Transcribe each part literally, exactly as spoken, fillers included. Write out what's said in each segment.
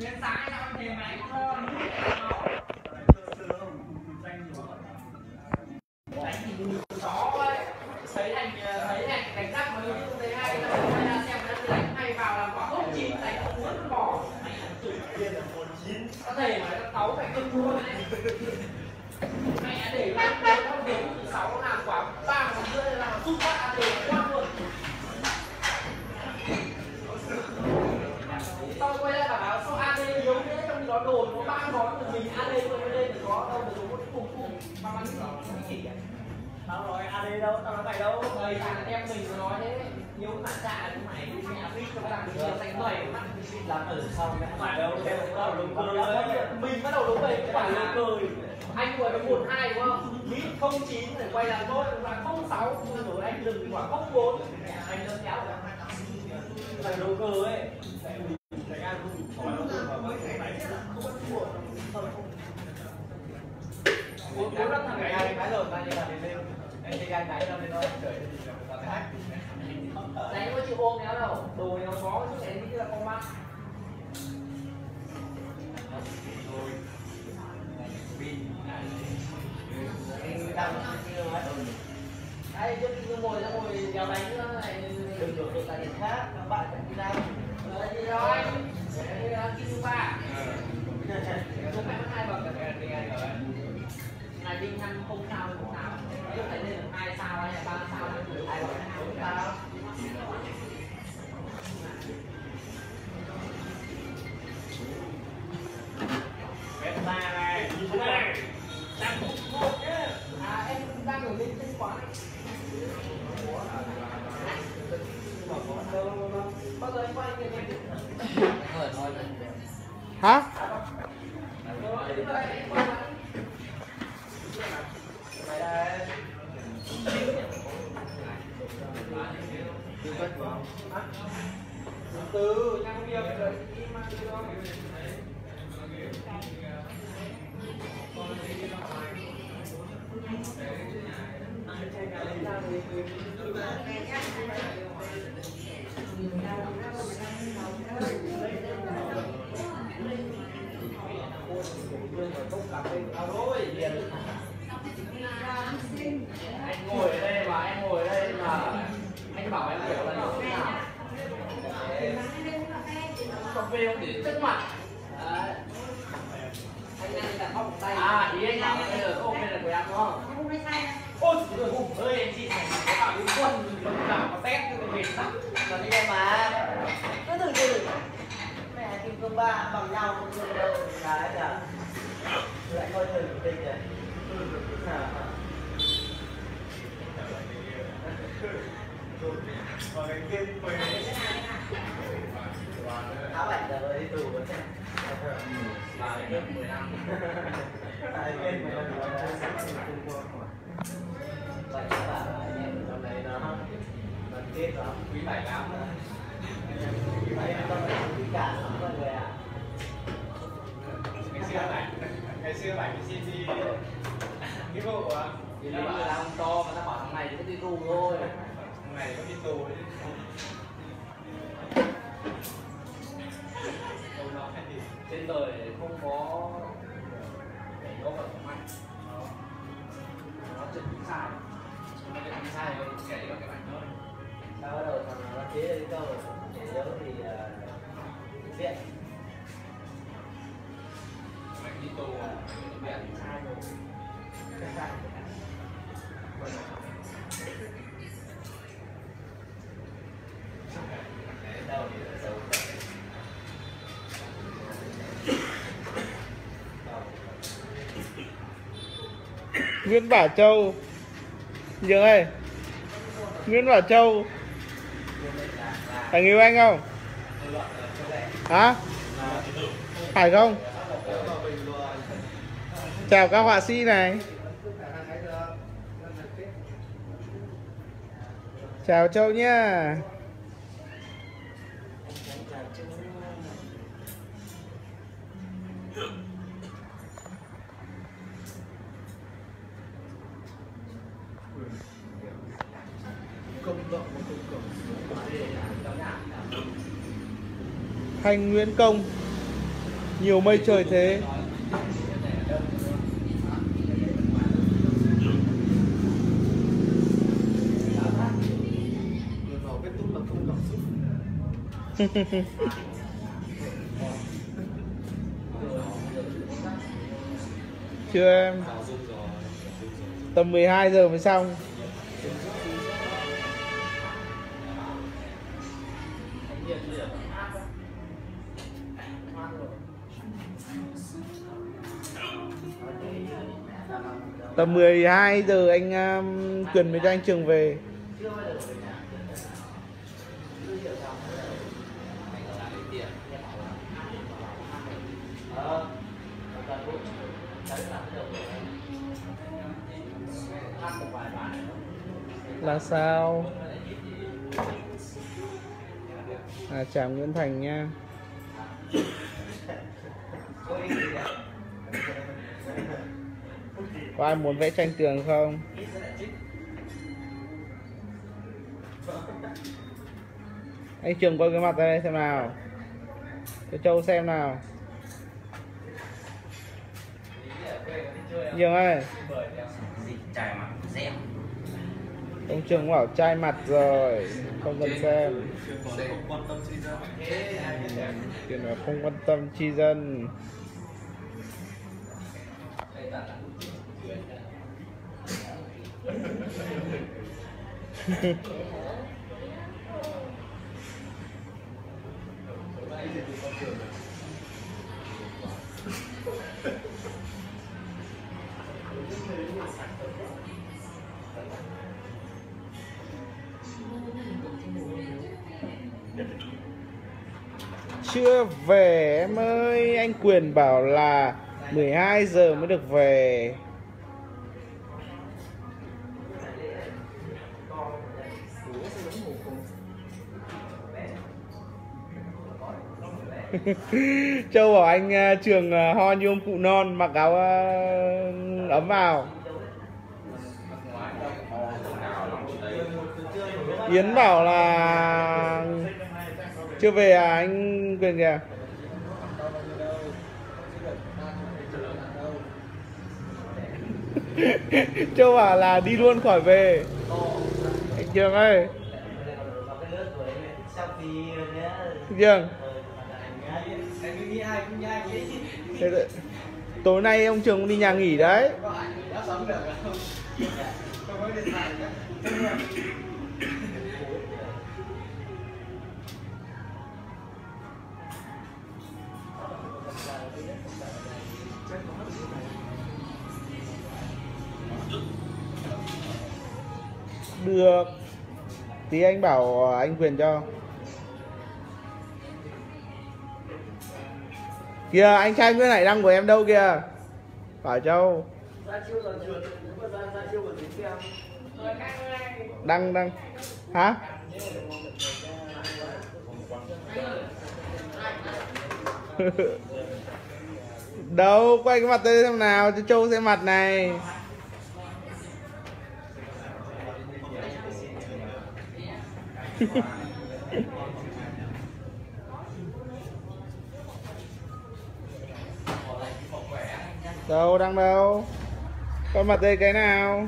Bên trái nó thì mày con đánh thì chó ấy, thấy thành thấy thành đánh rắc mà như thế hay là hay là xem nó đánh hay vào làm quả không chín đánh không muốn bỏ có thể mà nó cáu phải cưng luôn đấy mẹ để nó nó đến từ sáu làm quả ba còn rưỡi là rút phát ăn đều quăng luôn. Sau quay lại bảo sao a đê yếu thế trong đó đồ nó ba món của mình a đê quay lên có đâu được một cùng cùng ba bắn gì tao nói a đê đâu tao nói mày đâu đây thằng em mình nó nói thế yếu phản xạ như mày mẹ biết cho làm được nhiều thành bảy mắt làm ở sau mẹ phải đâu em bắt đầu đúng cười mình bắt đầu đúng vậy các bạn cười anh vừa có một hai đúng không mít không chín để quay làm tốt là không sáu rồi anh dừng quả không bốn anh lớn kéo rồi là đồ cờ ấy bốn bốn năm thằng này cái rồi bao nhiêu là lên anh đi gan cái đâu lên thôi trời đấy có chịu ôm néo đâu đồ nó có chứ em nghĩ là con mắt đây trước khi ngồi ra ngồi đèo đánh nữa này đừng đổ được tại điểm khác các bạn phải đi ra rồi đi rồi kim thứ ba chúng mày mất hai bậc này đinh năm không sao không sao lúc này lên hai sao hay là ba sao hai bậc không sao em ba này này đang một nhá à em đang ở bên trên quán bao giờ em quay cái hả từ trong việc rồi đi mang đi đó anh ngồi ở đây mà em ngồi ở đây mà anh bảo em kiểu là như thế nào cà phê không để trước mặt đấy. Anh đang đặt ốc tay à ý anh bảo bây giờ có ốc là của em đúng không ôi trời ơi em chị này có bảo những quân nào có test cho mình lắm còn đi em mà cứ từ từ mẹ kim cương ba bằng nhau không được đâu cái nhở lại coi thời của tình rồi áo ảnh rồi đi tù rồi mà lại hơn mười năm tại game mười năm rồi vậy các bạn anh em trong này nó đoàn kết đó quý bảy lắm quý bảy nó phải quý cả lắm mọi người ạ ngày xưa bảy ngày xưa bảy cái xê xê cái vụ à thì nó bảo là ông to mà ta bảo thằng này thì có đi tù thôi thằng này có đi tù đấy trên đời không có có phần của anh nó chuẩn bị sai nó chuẩn bị sai rồi kể vào cái bánh thôi sau bắt đầu thằng nó chế lên câu để nhớ thì viện mày đi tù viện sai rồi đâu thì xấu Nguyễn Bảo Châu Dương ơi Nguyễn Bảo Châu phải người anh không hả phải không chào các họa sĩ này chào Châu nhá Thanh Nguyễn Công Nhiều mây trời thế. Chưa em. Tầm mười hai giờ mới xong. Tầm mười hai giờ anh um, Quyền mới cho anh Trường về. Là sao? À, chào Nguyễn Thành nha. Có ai muốn vẽ tranh tường không? Anh Trường quay cái mặt ra đây xem nào. Cho Châu xem nào. Trường ơi. Ông Trường bảo chai mặt rồi, không cần xem. Chuyện là không quan tâm chi dân. Chưa về em ơi, anh Quyền bảo là mười hai giờ mới được về. Châu bảo anh Trường ho như ông cụ non, mặc áo ấm vào. Yến bảo là chưa về à anh Quyền kìa. Châu bảo là đi luôn khỏi về. Anh Trường ơi. Trường. Tối nay ông Trường cũng đi nhà nghỉ đấy. Được. Tí anh bảo anh Quyền cho. Kìa anh trai Nguyễn Hải Đăng của em đâu kìa. Bảo Châu. Đăng đăng. Hả? Đâu, quay cái mặt đây xem nào cho Châu xem mặt này. Đâu, đang đâu? Coi mặt đây cái nào?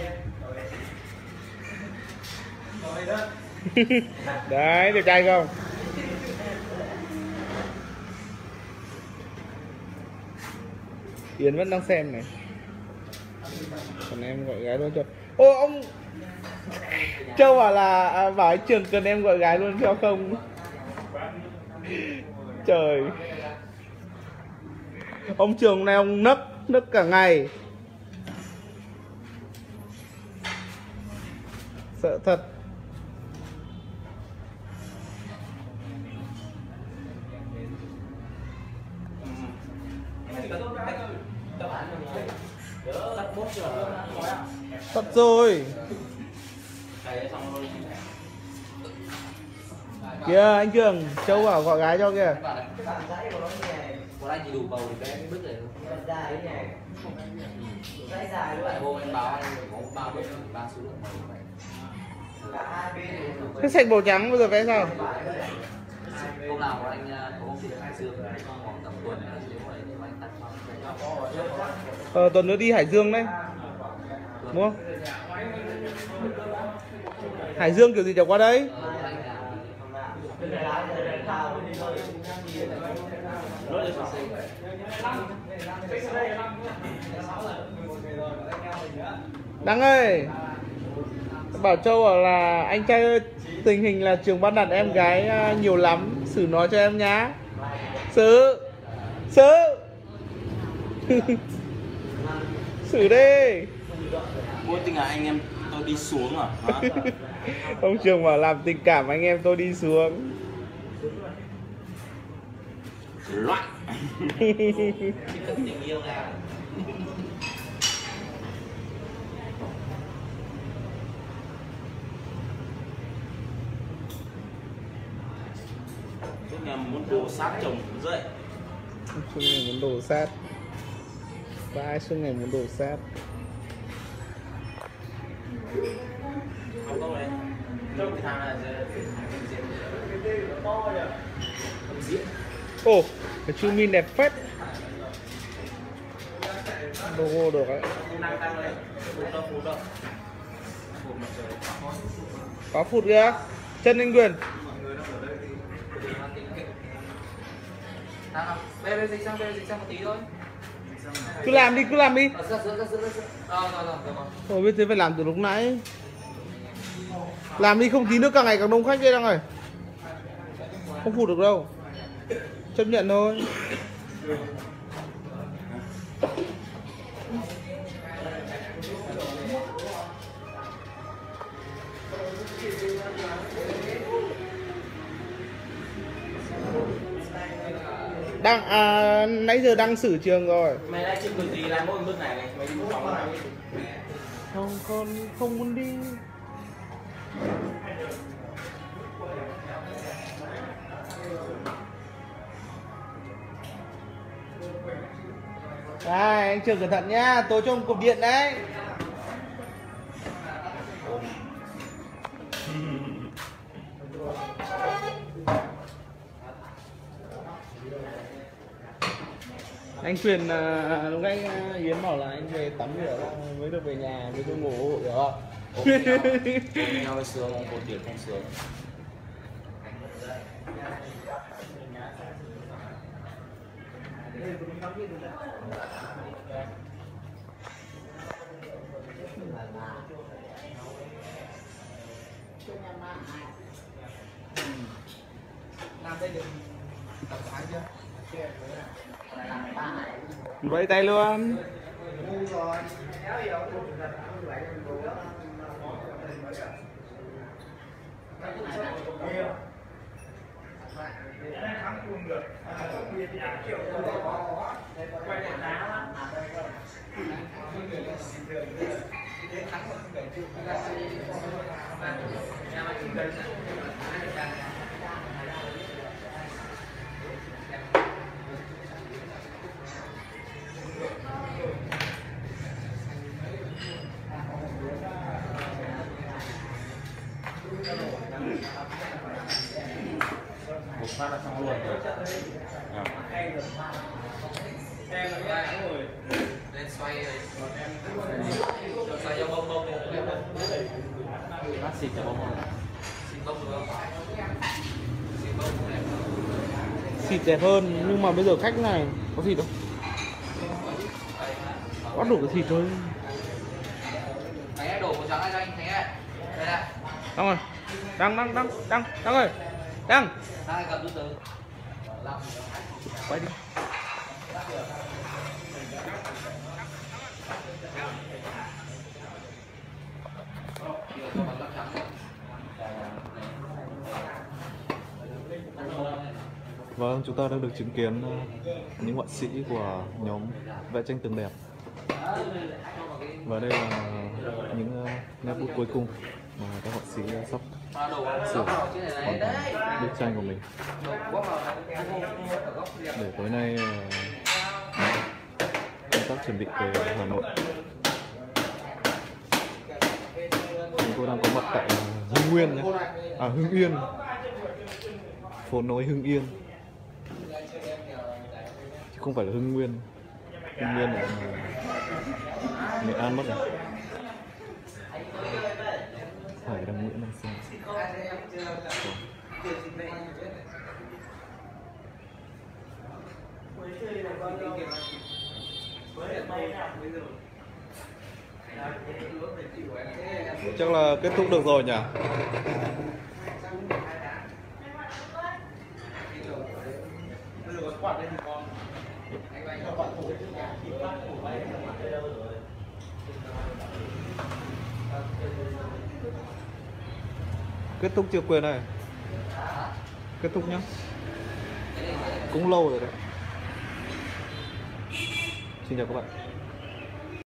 Đấy, đẹp trai không? Yến vẫn đang xem này. Còn em gọi gái luôn cho. Ô ông Châu bảo là à, bảo anh Trường cần em gọi gái luôn cho không? Trời. Ông Trường này ông nấc nấc cả ngày. Sợ thật. Thật rồi. Kìa anh Trường, Châu bảo gọi gái cho kìa. Của anh chỉ đủ bầu để cái bức này luôn. Dài đấy nhỉ. Dài dài luôn. Tại hôm anh báo anh có ba bức, ba số lượng bầu này. Cái sạch màu trắng bây giờ vẽ sao? Hôm nào anh có công việc Hải Dương khoảng tầm tuần nữa nếu mà anh tặng vào. Ờ, tuần nữa đi Hải Dương đấy. Đúng không? Hải Dương kiểu gì chẳng qua đấy. Đăng ơi, bảo Châu bảo là anh trai ơi, tình hình là trường bắt nạt em gái nhiều lắm, xử nói cho em nhá. Xử Xử xử đi. Vô tình là anh em tôi đi xuống à? Hả? Ông Trường bảo làm tình cảm anh em tôi đi xuống. Loại. Tình yêu nào. Suốt ngày muốn đổ sát chồng dậy. Suốt ngày muốn đổ sát. Và ai suốt ngày muốn đổ sát. Không đâu đấy. Trong cái thằng này Ồ, cái chu min đẹp phết. Logo được đấy. Có phụt kìa. Chân anh Quyền. Bây giờ dịch sang, bây giờ dịch sang một tí thôi. Cứ làm đi, cứ làm đi. Ờ, ra, ra, ra, ra, ra. Ờ, rồi, rồi, rồi, rồi. Ôi, biết thế phải làm từ lúc nãy. Làm đi, không tí nữa càng ngày càng đông khách đây Đăng ơi. Không phụt được đâu. Chấp nhận thôi. Đang à, nãy giờ đang xử trường rồi. mày lại chịu cái gì làm mỗi bước này này, mày đi mua phòng nào? Không, con không muốn đi. À, anh Trường cẩn thận nhá, tối cho ông cột điện đấy. Anh Quyền uh, lúc nãy uh, Yến bảo là anh về tắm rửa mới được về nhà mới được ngủ, hiểu không? Ôm nhau sướng, ông cột điện không sướng. Làm đây được tập sáng chưa? Vẫy tay luôn. Một phát là xong luôn rồi. À. Lên xoay rồi. Xoay cho bông bông đi. Bác xịt cho bông không? Xịt bông được không? Xịt bông cũng đẹp. Xịt đẹp hơn, nhưng mà bây giờ khách này có xịt đâu. Bắt đủ cái xịt thôi. Anh đổ một trắng lại cho anh thấy ạ. Đây ạ. Đăng ơi, Đăng, Đăng, Đăng, Đăng, Đăng ơi, Đăng. Đang cầm từ từ. Quay đi. Vâng, chúng ta đang được chứng kiến những họa sĩ của nhóm vẽ tranh tường đẹp. Và đây là những nét bút cuối cùng mà các họa sĩ sắp sửa hoàn thành bức tranh của mình. Để tối nay công tác chuẩn bị về Hà Nội. Chúng tôi đang có mặt tại Hưng Nguyên nhé. À, Hưng Yên. phố nối Hưng Yên chứ không phải là Hưng Nguyên. Hưng Nguyên ở Nghệ An mất rồi. Phải đang Nguyễn đang xem. Chắc là kết thúc được rồi nhỉ? Kết thúc chưa Quyền này? Kết thúc nhá. Cũng lâu rồi đấy. Xin chào các bạn.